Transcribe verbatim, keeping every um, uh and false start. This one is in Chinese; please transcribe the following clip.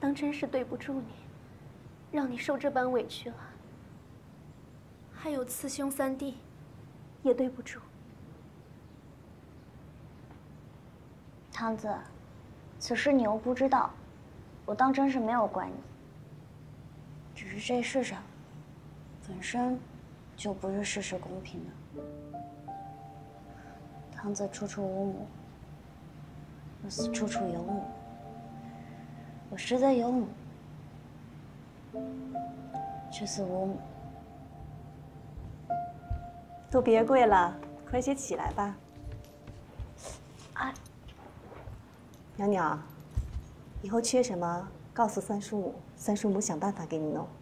当真是对不住你，让你受这般委屈了。还有慈兄三弟，也对不住。 汤子，此事你又不知道，我当真是没有怪你。只是这世上，本身就不是事事公平的。汤子处处无母，我死处处有母。我实则有母，却似无母。 都别跪了，快些起来吧。 啊， 袅袅，以后缺什么告诉三叔母，三叔母想办法给你弄。